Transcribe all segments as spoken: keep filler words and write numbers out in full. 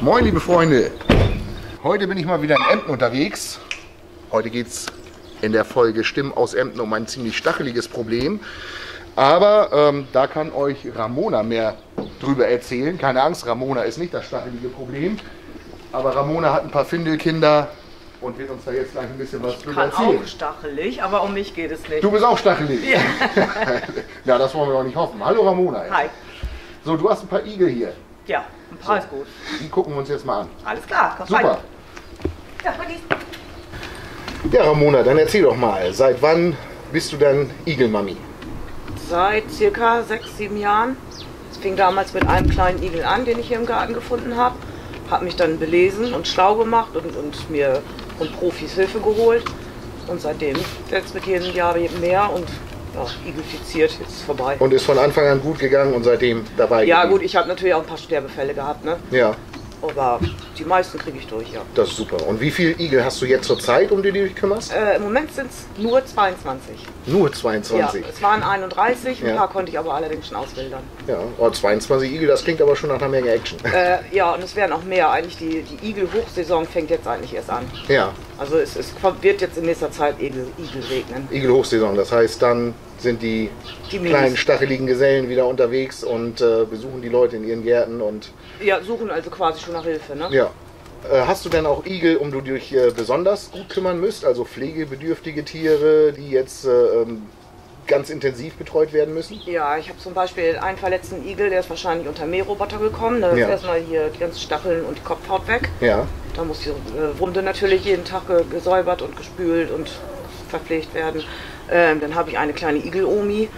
Moin liebe Freunde, heute bin ich mal wieder in Emden unterwegs. Heute geht es in der Folge Stimmen aus Emden um ein ziemlich stacheliges Problem. Aber ähm, da kann euch Ramona mehr drüber erzählen. Keine Angst, Ramona ist nicht das stachelige Problem. Aber Ramona hat ein paar Findelkinder und wird uns da jetzt gleich ein bisschen was drüber erzählen. Ich kann auch stachelig, aber um mich geht es nicht. Du bist auch stachelig? Ja. Ja, das wollen wir doch nicht hoffen. Hallo Ramona. Hi. So, du hast ein paar Igel hier. Ja, ein paar So. ist gut. Die gucken wir uns jetzt mal an. Alles klar, komm Super. rein. Ja, Maggie. Ja, Ramona, dann erzähl doch mal, seit wann bist du denn Igelmami? Seit circa sechs, sieben Jahren. Es fing damals mit einem kleinen Igel an, den ich hier im Garten gefunden habe. Habe mich dann belesen und schlau gemacht und, und mir von Profis Hilfe geholt. Und seitdem wird es mit jedem Jahr mehr und ja, igelfiziert, jetzt ist vorbei. Und ist von Anfang an gut gegangen und seitdem dabei Ja geblieben? gut, ich habe natürlich auch ein paar Sterbefälle gehabt, ne? Ja, Aber die meisten kriege ich durch, ja. das ist super. Und wie viele Igel hast du jetzt zur Zeit, um die du dich kümmerst? Äh, Im Moment sind es nur zweiundzwanzig. Nur Ja, zweiundzwanzig? es waren einunddreißig, ein Ja. paar konnte ich aber allerdings schon auswildern. Ja, oh, zweiundzwanzig Igel, das klingt aber schon nach einer Menge Action. Äh, ja, und es werden auch mehr. Eigentlich die, die Igel-Hochsaison fängt jetzt eigentlich erst an. Ja, Also es, es wird jetzt in nächster Zeit Igel, Igel regnen. Igel-Hochsaison, das heißt, dann sind die, Die Minis. kleinen stacheligen Gesellen wieder unterwegs und äh, besuchen die Leute in ihren Gärten und Ja, suchen also quasi schon nach Hilfe, ne? ja. Äh, hast du denn auch Igel, um du dich äh, besonders gut kümmern müsst, also pflegebedürftige Tiere, die jetzt äh, ähm, ganz intensiv betreut werden müssen? Ja, ich habe zum Beispiel einen verletzten Igel, der ist wahrscheinlich unter Mähroboter gekommen. Da ist Ja. erstmal hier die ganzen Stacheln und die Kopfhaut weg. Ja, Da muss die äh, Wunde natürlich jeden Tag ge gesäubert und gespült und verpflegt werden. Ähm, dann habe ich eine kleine Igel-Omi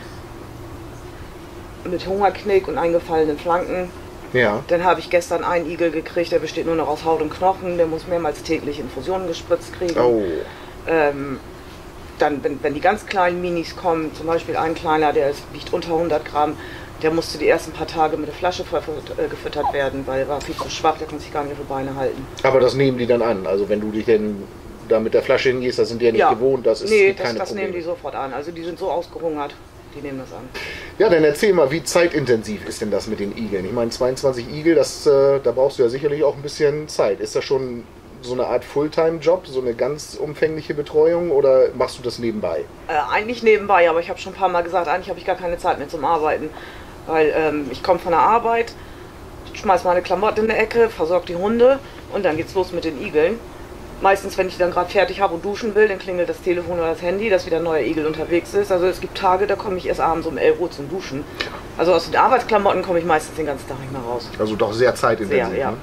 mit Hungerknick und eingefallenen Flanken. ja. Dann habe ich gestern einen Igel gekriegt, der besteht nur noch aus Haut und Knochen. Der muss mehrmals täglich Infusionen gespritzt kriegen. Oh, Ähm, dann, wenn, wenn die ganz kleinen Minis kommen, zum Beispiel ein kleiner, der ist, wiegt unter hundert Gramm, der musste die ersten paar Tage mit der Flasche verfüttert, äh, gefüttert werden, weil er war viel zu schwach, der konnte sich gar nicht auf die Beine halten. aber das nehmen die dann an. Also wenn du dich denn da mit der Flasche hingehst, das sind die ja nicht gewohnt, das ist nee, gibt das, keine das Probleme. nehmen die sofort an. Also die sind so ausgehungert, die nehmen das an. Ja, dann erzähl mal, wie zeitintensiv ist denn das mit den Igeln? Ich meine, zweiundzwanzig Igel, das, äh, da brauchst du ja sicherlich auch ein bisschen Zeit. Ist das schon so eine Art Fulltime-Job, so eine ganz umfängliche Betreuung oder machst du das nebenbei? Äh, eigentlich nebenbei, aber ich habe schon ein paar Mal gesagt, eigentlich habe ich gar keine Zeit mehr zum Arbeiten. Weil ähm, ich komme von der Arbeit, schmeiß meine Klamotten in der Ecke, versorge die Hunde und dann geht's los mit den Igeln. Meistens, wenn ich dann gerade fertig habe und duschen will, dann klingelt das Telefon oder das Handy, dass wieder ein neuer Igel unterwegs ist. Also es gibt Tage, da komme ich erst abends um elf Uhr zum Duschen. Also aus den Arbeitsklamotten komme ich meistens den ganzen Tag nicht mehr raus. Also doch sehr zeitintensiv. Sehr, ja. Ne?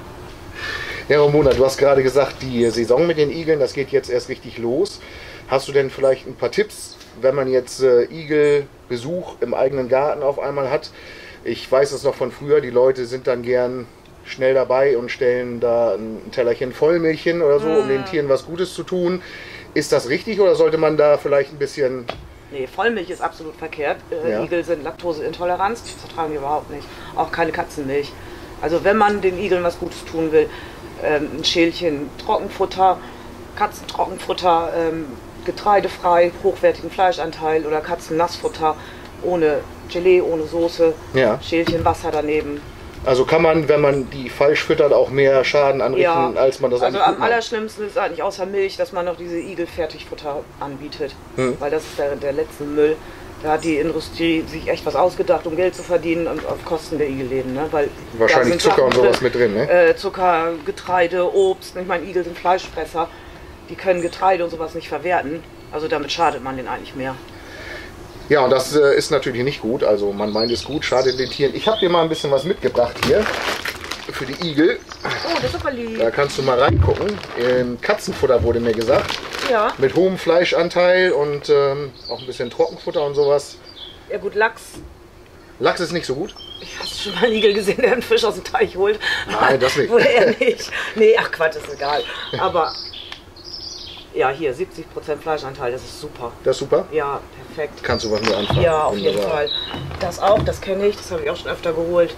Ja, Ramona, du hast gerade gesagt, die Saison mit den Igeln, das geht jetzt erst richtig los. Hast du denn vielleicht ein paar Tipps, wenn man jetzt äh, Igelbesuch im eigenen Garten auf einmal hat? Ich weiß es noch von früher, die Leute sind dann gern schnell dabei und stellen da ein Tellerchen Vollmilch hin oder so, um den Tieren was Gutes zu tun. Ist das richtig oder sollte man da vielleicht ein bisschen... Nee, Vollmilch ist absolut verkehrt. Äh, Ja. Igel sind Laktoseintoleranz, die vertragen die überhaupt nicht. Auch keine Katzenmilch. Also wenn man den Igeln was Gutes tun will, ähm, ein Schälchen Trockenfutter, Katzentrockenfutter, ähm, getreidefrei, hochwertigen Fleischanteil oder Katzennassfutter ohne Gelee, ohne Soße, Ja. Schälchen Wasser daneben. Also kann man, wenn man die falsch füttert, auch mehr Schaden anrichten, als man das also eigentlich am gut macht? allerschlimmsten ist eigentlich außer Milch, dass man noch diese Igel-Fertigfutter anbietet. Hm. Weil das ist der, der letzte Müll. Da hat die Industrie sich echt was ausgedacht, um Geld zu verdienen und auf Kosten der Igelläden. Ne? Weil Wahrscheinlich da sind Zucker und Sachen sowas mit drin, ne? Äh, Zucker, Getreide, Obst. Ich meine, Igel sind Fleischfresser. Die können Getreide und sowas nicht verwerten. Also damit schadet man denen eigentlich mehr. Ja, und das äh, ist natürlich nicht gut. Also man meint es gut, schadet den Tieren. Ich habe dir mal ein bisschen was mitgebracht hier für die Igel. Oh, das ist super lieb. Da kannst du mal reingucken. Ähm, Katzenfutter wurde mir gesagt. Ja. Mit hohem Fleischanteil und ähm, auch ein bisschen Trockenfutter und sowas. Ja gut, Lachs. Lachs ist nicht so gut. Ich habe schon mal einen Igel gesehen, der einen Fisch aus dem Teich holt. Nein, das nicht. Wohl eher nicht. Nee, ach Quatsch, ist egal. Aber ja, hier siebzig Prozent Fleischanteil, das ist super. Das ist super. Ja, perfekt. Kannst du was mit anfangen. Ja, auf jeden Wunderbar. Fall. Das auch, das kenne ich, das habe ich auch schon öfter geholt.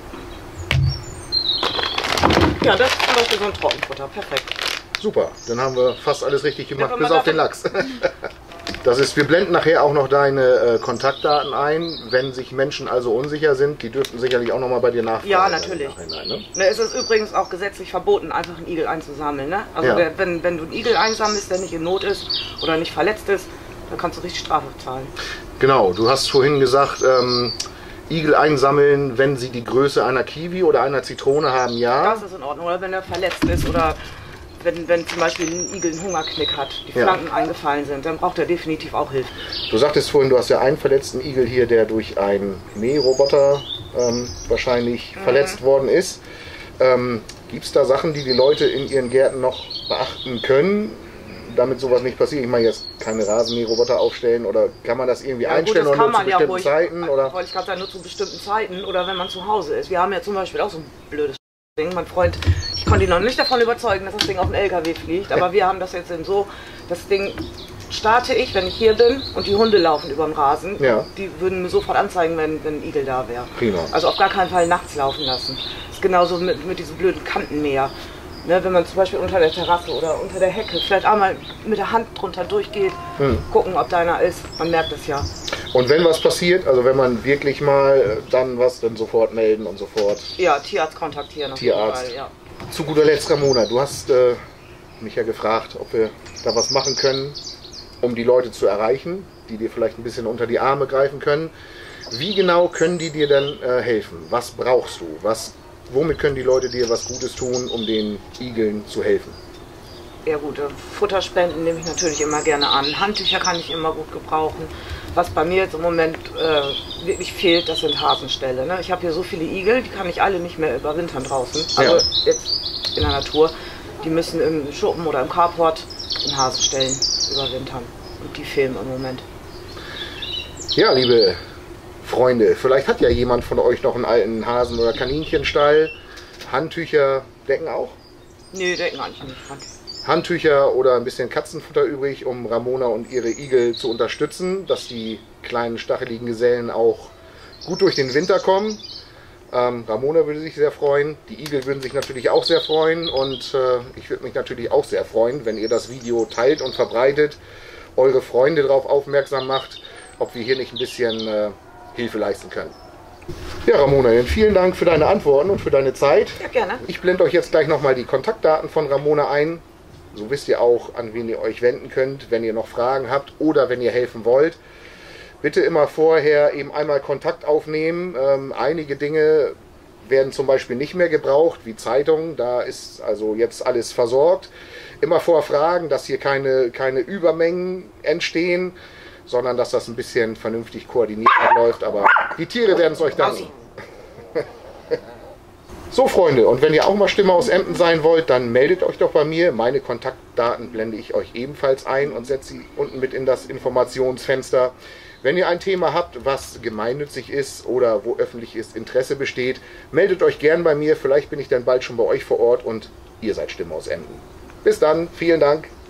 Ja, das ist zum Beispiel so ein Trockenfutter, perfekt. Super, dann haben wir fast alles richtig gemacht, wenn bis man auf den davon- Lachs. Das ist, wir blenden nachher auch noch deine äh, Kontaktdaten ein, wenn sich Menschen also unsicher sind. Die dürften sicherlich auch noch mal bei dir nachfragen. Ja, natürlich. Ne? Ne, es ist übrigens auch gesetzlich verboten, einfach einen Igel einzusammeln. Ne? Also Ja. der, wenn, wenn du einen Igel einsammelst, der nicht in Not ist oder nicht verletzt ist, dann kannst du richtig Strafe zahlen. Genau, du hast vorhin gesagt, ähm, Igel einsammeln, wenn sie die Größe einer Kiwi oder einer Zitrone haben, ja. Das ist in Ordnung. Oder wenn er verletzt ist oder wenn, wenn zum Beispiel ein Igel einen Hungerknick hat, die Ja. Flanken eingefallen sind, dann braucht er definitiv auch Hilfe. Du sagtest vorhin, du hast ja einen verletzten Igel hier, der durch einen Mähroboter ähm, wahrscheinlich Mhm. verletzt worden ist. Ähm, Gibt es da Sachen, die die Leute in ihren Gärten noch beachten können, damit sowas nicht passiert? Ich meine jetzt keine Rasenmäherroboter aufstellen oder kann man das irgendwie Ja, gut, einstellen das oder kann nur zu man ja bestimmten ruhig, Zeiten? Oder? wollte ich gerade sagen, nur zu bestimmten Zeiten oder wenn man zu Hause ist. Wir haben ja zum Beispiel auch so ein blödes Ding. Mein Freund, ich konnte ihn noch nicht davon überzeugen, dass das Ding auf den L K W fliegt, aber wir haben das jetzt eben so, das Ding starte ich, wenn ich hier bin und die Hunde laufen über den Rasen. Ja. Die würden mir sofort anzeigen, wenn, wenn ein Igel da wäre. Prima. Also auf gar keinen Fall nachts laufen lassen. Das ist genauso mit, mit diesen blöden Kantenmäher. Ne, wenn man zum Beispiel unter der Terrasse oder unter der Hecke vielleicht einmal mit der Hand drunter durchgeht, Hm. gucken, ob da einer ist. Man merkt es ja. Und wenn was passiert, also wenn man wirklich mal äh, dann was, dann sofort melden und sofort. Ja, Tierarzt kontaktieren. Auf Tierarzt. jeden Fall, ja. Zu guter Letzt, Ramona, du hast äh, mich ja gefragt, ob wir da was machen können, um die Leute zu erreichen, die dir vielleicht ein bisschen unter die Arme greifen können. Wie genau können die dir denn äh, helfen? Was brauchst du? Was, womit können die Leute dir was Gutes tun, um den Igeln zu helfen? Ja gut, äh, Futterspenden nehme ich natürlich immer gerne an. Handtücher kann ich immer gut gebrauchen. Was bei mir jetzt im Moment äh, wirklich fehlt, das sind Hasenställe. Ne? Ich habe hier so viele Igel, die kann ich alle nicht mehr überwintern draußen. Also Ja. jetzt in der Natur. Die müssen im Schuppen oder im Carport in Hasenställen überwintern. Und die fehlen im Moment. Ja, liebe Freunde, vielleicht hat ja jemand von euch noch einen alten Hasen- oder Kaninchenstall. Handtücher decken auch. Nee, denken eigentlich nicht dran. Handtücher oder ein bisschen Katzenfutter übrig, um Ramona und ihre Igel zu unterstützen, dass die kleinen stacheligen Gesellen auch gut durch den Winter kommen. Ähm, Ramona würde sich sehr freuen, die Igel würden sich natürlich auch sehr freuen und äh, ich würde mich natürlich auch sehr freuen, wenn ihr das Video teilt und verbreitet, eure Freunde darauf aufmerksam macht, ob wir hier nicht ein bisschen äh, Hilfe leisten können. Ja, Ramona, dann vielen Dank für deine Antworten und für deine Zeit. Ja, gerne. Ich blende euch jetzt gleich nochmal die Kontaktdaten von Ramona ein. So wisst ihr auch, an wen ihr euch wenden könnt, wenn ihr noch Fragen habt oder wenn ihr helfen wollt. Bitte immer vorher eben einmal Kontakt aufnehmen. Ähm, einige Dinge werden zum Beispiel nicht mehr gebraucht, wie Zeitungen. Da ist also jetzt alles versorgt. Immer vorher fragen, dass hier keine, keine Übermengen entstehen, sondern dass das ein bisschen vernünftig koordiniert abläuft. Aber die Tiere werden es euch danken. So Freunde, und wenn ihr auch mal Stimme aus Emden sein wollt, dann meldet euch doch bei mir. Meine Kontaktdaten blende ich euch ebenfalls ein und setze sie unten mit in das Informationsfenster. Wenn ihr ein Thema habt, was gemeinnützig ist oder wo öffentliches Interesse besteht, meldet euch gern bei mir. Vielleicht bin ich dann bald schon bei euch vor Ort und ihr seid Stimme aus Emden. Bis dann, vielen Dank.